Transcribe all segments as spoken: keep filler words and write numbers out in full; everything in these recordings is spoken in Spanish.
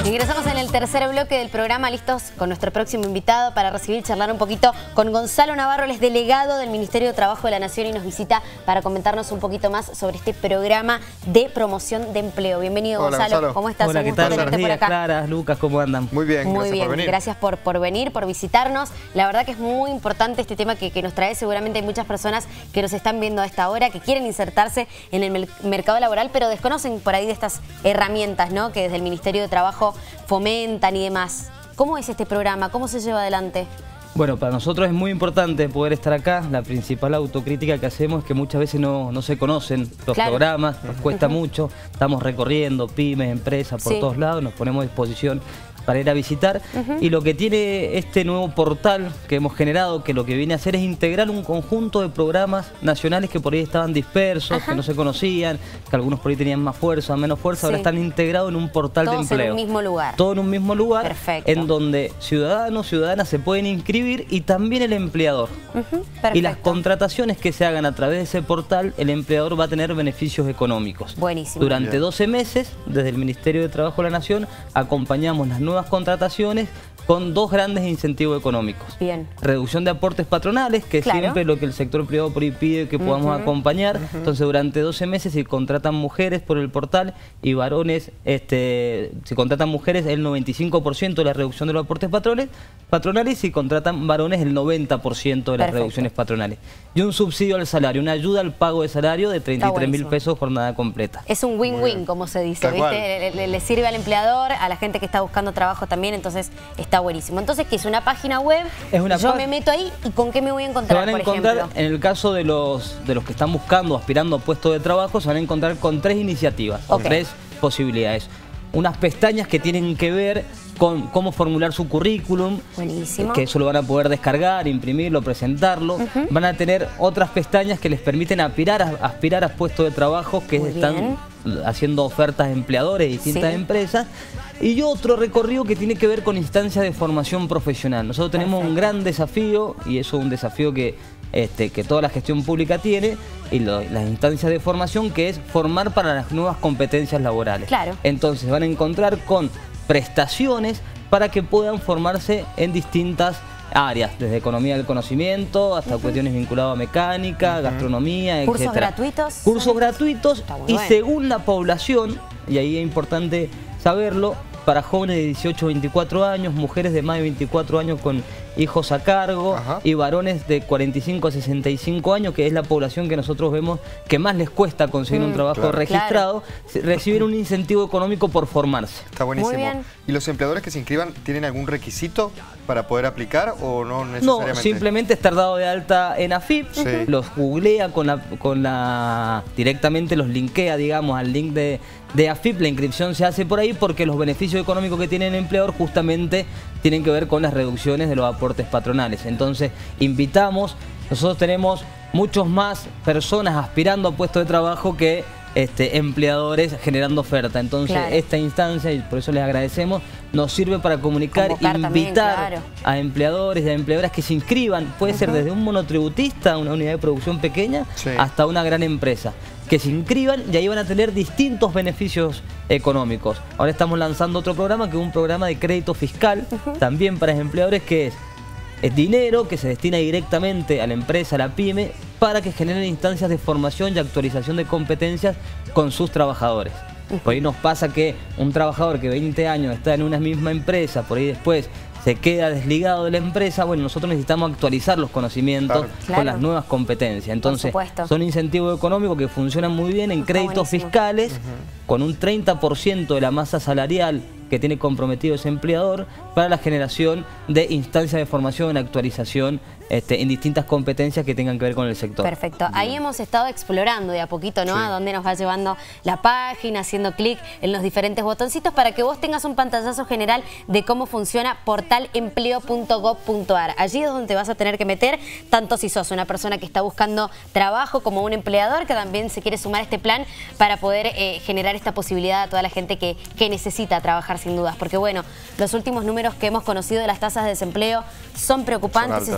Ingresamos en el tercer bloque del programa, listos con nuestro próximo invitado para recibir, charlar un poquito con Gonzalo Navarro. Él es delegado del Ministerio de Trabajo de la Nación y nos visita para comentarnos un poquito más sobre este programa de promoción de empleo. Bienvenido. Hola, Gonzalo. Gonzalo. ¿Cómo estás? Hola, ¿qué tal? Buenos días, por acá. Clara, Lucas, ¿cómo andan? Muy bien, Muy gracias bien, por venir. gracias por, por venir, por visitarnos. La verdad que es muy importante este tema que, que nos trae. Seguramente hay muchas personas que nos están viendo a esta hora, que quieren insertarse en el mercado laboral, pero desconocen por ahí de estas herramientas, ¿no?, que desde el Ministerio de Trabajo fomentan y demás. ¿Cómo es este programa? ¿Cómo se lleva adelante? Bueno, para nosotros es muy importante poder estar acá. La principal autocrítica que hacemos es que muchas veces no, no se conocen los claro. programas, nos cuesta Uh-huh. mucho. Estamos recorriendo pymes, empresas por Sí. todos lados, nos ponemos a disposición para ir a visitar. Uh-huh. Y lo que tiene este nuevo portal que hemos generado, que lo que viene a hacer es integrar un conjunto de programas nacionales que por ahí estaban dispersos, Ajá. que no se conocían, que algunos por ahí tenían más fuerza, menos fuerza, Sí. ahora están integrados en un portal Todos de empleo. en un mismo lugar. Todo en un mismo lugar. Perfecto. En donde ciudadanos, ciudadanas se pueden inscribir y también el empleador. Uh-huh. Y las Perfecto. contrataciones que se hagan a través de ese portal, el empleador va a tener beneficios económicos. Buenísimo. Durante Bien. doce meses, desde el Ministerio de Trabajo de la Nación, acompañamos las nuevas contrataciones con dos grandes incentivos económicos. Bien. Reducción de aportes patronales, que es Claro. siempre lo que el sector privado por ahí pide que podamos Uh-huh. acompañar. Entonces, durante doce meses, si contratan mujeres por el portal y varones, este, si contratan mujeres, el noventa y cinco por ciento de la reducción de los aportes patronales, patronales y si contratan varones, el noventa por ciento de las Perfecto. reducciones patronales. Y un subsidio al salario, una ayuda al pago de salario de treinta y tres mil buenísimo. pesos jornada completa. Es un Muy win-win, bien. como se dice, Tal cual. ¿viste? Le, le- le sirve al empleador, a la gente que está buscando trabajo también, entonces está buenísimo. Entonces, ¿qué es una página web? Es una Yo pa- me meto ahí y ¿con qué me voy a Se encontrar, van a por encontrar, ejemplo? en el caso de los, de los que están buscando, aspirando a puestos de trabajo, se van a encontrar con tres iniciativas, con Ok. tres posibilidades. Unas pestañas que tienen que ver con cómo formular su currículum, Buenísimo. que eso lo van a poder descargar, imprimirlo, presentarlo. Ujú. Van a tener otras pestañas que les permiten aspirar a, aspirar a puestos de trabajo que Muy están bien. haciendo ofertas a empleadores de distintas Sí. empresas. Y otro recorrido que tiene que ver con instancias de formación profesional. Nosotros tenemos un Perfecto. gran desafío, y eso es un desafío que, este, que toda la gestión pública tiene, y lo- las instancias de formación, que es formar para las nuevas competencias laborales. Claro. Entonces van a encontrar con prestaciones para que puedan formarse en distintas áreas, desde economía del conocimiento hasta cuestiones vinculadas a mecánica, gastronomía, ¿Cursos etcétera. gratuitos? Cursos gratuitos Está muy y bueno. según la población, y ahí es importante saberlo, para jóvenes de dieciocho a veinticuatro años, mujeres de más de veinticuatro años con hijos a cargo, Ajá. y varones de cuarenta y cinco a sesenta y cinco años, que es la población que nosotros vemos que más les cuesta conseguir Mm, un trabajo claro. registrado, recibir un incentivo económico por formarse. Está buenísimo. Muy bien. ¿Y los empleadores que se inscriban tienen algún requisito para poder aplicar o no No, necesariamente? simplemente estar dado de alta en A F I P, Sí. los googlea con la, con la directamente los linkea, digamos, al link de, de A F I P, la inscripción se hace por ahí porque los beneficios económicos que tiene el empleador justamente tienen que ver con las reducciones de los aportes patronales. Entonces, invitamos, nosotros tenemos muchos más personas aspirando a puestos de trabajo que Este, empleadores generando oferta. Entonces, Claro. esta instancia, y por eso les agradecemos, nos sirve para comunicar, Convocar también, invitar claro. a empleadores y a empleadoras que se inscriban. Puede ser desde un monotributista, una unidad de producción pequeña, Sí. hasta una gran empresa. Que se inscriban y ahí van a tener distintos beneficios económicos. Ahora estamos lanzando otro programa, que es un programa de crédito fiscal, también para empleadores, que es Es dinero que se destina directamente a la empresa, a la pyme, para que generen instancias de formación y actualización de competencias con sus trabajadores. Por ahí nos pasa que un trabajador que veinte años está en una misma empresa, por ahí después se queda desligado de la empresa. Bueno, nosotros necesitamos actualizar los conocimientos Claro. Claro. con las nuevas competencias. Entonces, supuesto. son incentivos económicos que funcionan muy bien en Está créditos buenísimo. fiscales, con un treinta por ciento de la masa salarial que tiene comprometido ese empleador para la generación de instancias de formación, actualización este, en distintas competencias que tengan que ver con el sector. Perfecto. Ahí hemos estado explorando de a poquito, ¿no? Sí. A dónde nos va llevando la página, haciendo clic en los diferentes botoncitos para que vos tengas un pantallazo general de cómo funciona portal empleo punto gob punto ar. Allí es donde te vas a tener que meter, tanto si sos una persona que está buscando trabajo como un empleador que también se quiere sumar a este plan para poder eh, generar esta posibilidad a toda la gente que, que necesita trabajar sin dudas. Porque bueno, los últimos números que hemos conocido de las tasas de desempleo son preocupantes, Son altas. entonces está buenísimo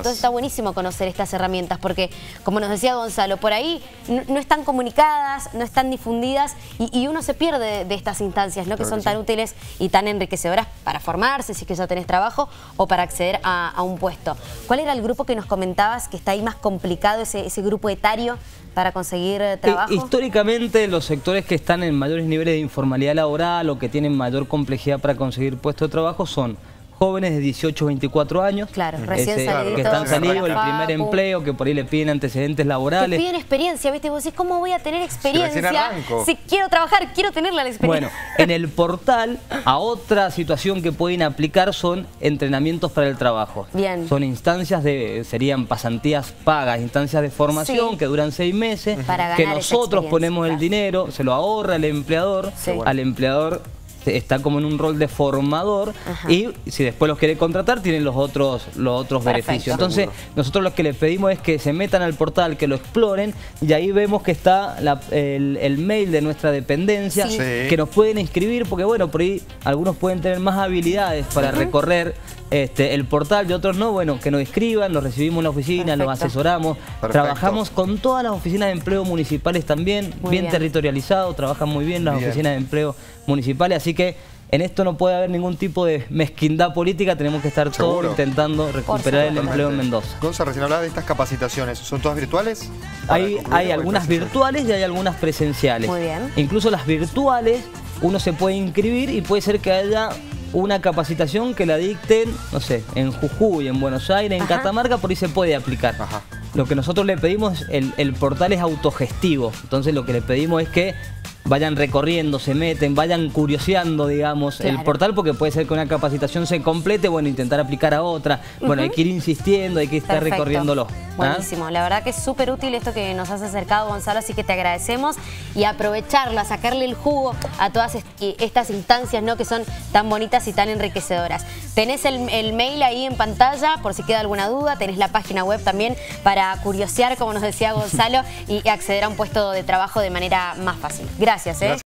buenísimo conocer estas herramientas porque, como nos decía Gonzalo, por ahí no, no están comunicadas, no están difundidas y, y uno se pierde de, de estas instancias, ¿no? Que son tan útiles y tan enriquecedoras para formarse, si es que ya tenés trabajo, o para acceder a, a un puesto. ¿Cuál era el grupo que nos comentabas que está ahí más complicado, ese, ese grupo etario para conseguir trabajo? Eh, históricamente los sectores que están en mayores niveles de informalidad laboral o que tienen mayor complejidad para conseguir puestos de trabajo son jóvenes de dieciocho a veinticuatro años, claro, recién ese, saliditos, que están salidos, el facu. primer empleo, que por ahí le piden antecedentes laborales. Te piden experiencia, ¿viste? Vos decís, ¿cómo voy a tener experiencia? Si, si quiero trabajar, quiero tenerla la experiencia. Bueno, en el portal, a otra situación que pueden aplicar son entrenamientos para el trabajo. Bien. Son instancias de, serían pasantías pagas, instancias de formación sí. que duran seis meses, para ganar que nosotros ponemos el dinero, se lo ahorra el empleador, sí. al empleador está como en un rol de formador. Ajá. Y si después los quiere contratar tienen los otros, los otros beneficios. Entonces nosotros lo que les pedimos es que se metan al portal, que lo exploren y ahí vemos que está la, el, el mail de nuestra dependencia, sí. que nos pueden inscribir porque bueno, por ahí algunos pueden tener más habilidades para uh-huh. recorrer este, el portal y otros no. Bueno, que nos escriban, los recibimos en la oficina, Perfecto. los asesoramos. Perfecto. Trabajamos con todas las oficinas de empleo municipales también, bien, bien territorializado, trabajan muy bien las bien. oficinas de empleo municipales, así que en esto no puede haber ningún tipo de mezquindad política, tenemos que estar ¿Seguro? todos intentando recuperar el empleo en Mendoza. Gonzalo, recién hablaba de estas capacitaciones, ¿son todas virtuales? Hay, hay algunas virtuales y hay algunas presenciales. Muy bien. Incluso las virtuales uno se puede inscribir y puede ser que haya una capacitación que la dicten, no sé, en Jujuy, en Buenos Aires, en Ajá. Catamarca, por ahí se puede aplicar. Ajá. Lo que nosotros le pedimos, el, el portal es autogestivo, entonces lo que le pedimos es que vayan recorriendo, se meten, vayan curioseando, digamos, claro. el portal, porque puede ser que una capacitación se complete, bueno, intentar aplicar a otra. Uh-huh. Bueno, hay que ir insistiendo, hay que estar Perfecto. recorriéndolo. Buenísimo, ¿Ah? La verdad que es súper útil esto que nos has acercado, Gonzalo, así que te agradecemos y aprovecharlo, a sacarle el jugo a todas est estas instancias, ¿no? Que son tan bonitas y tan enriquecedoras. Tenés el, el mail ahí en pantalla, por si queda alguna duda, tenés la página web también para curiosear, como nos decía Gonzalo, y acceder a un puesto de trabajo de manera más fácil. Gracias. Gracias, ¿eh? Gracias.